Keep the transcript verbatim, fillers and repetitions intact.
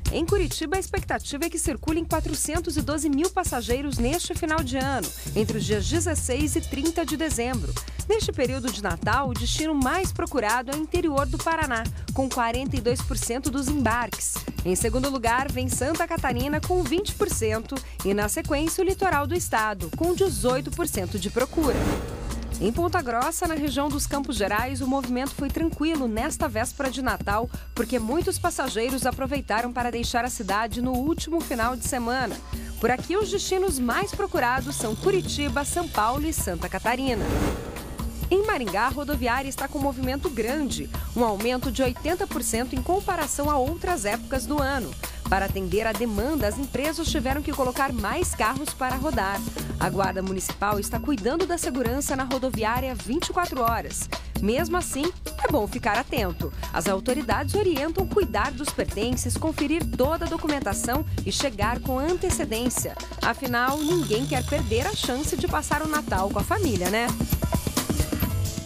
Em Curitiba, a expectativa é que circulem quatrocentos e doze mil passageiros neste final de ano, entre os dias dezesseis e trinta de dezembro. Neste período de Natal, o destino mais procurado é o interior do Paraná, com quarenta e dois por cento dos embarques. Em segundo lugar, vem Santa Catarina, com vinte por cento, e na sequência o litoral do estado, com dezoito por cento de procura. Em Ponta Grossa, na região dos Campos Gerais, o movimento foi tranquilo nesta véspera de Natal, porque muitos passageiros aproveitaram para deixar a cidade no último final de semana. Por aqui, os destinos mais procurados são Curitiba, São Paulo e Santa Catarina. Em Maringá, a rodoviária está com movimento grande, um aumento de oitenta por cento em comparação a outras épocas do ano. Para atender à demanda, as empresas tiveram que colocar mais carros para rodar. A Guarda Municipal está cuidando da segurança na rodoviária vinte e quatro horas. Mesmo assim, é bom ficar atento. As autoridades orientam cuidar dos pertences, conferir toda a documentação e chegar com antecedência. Afinal, ninguém quer perder a chance de passar o Natal com a família, né?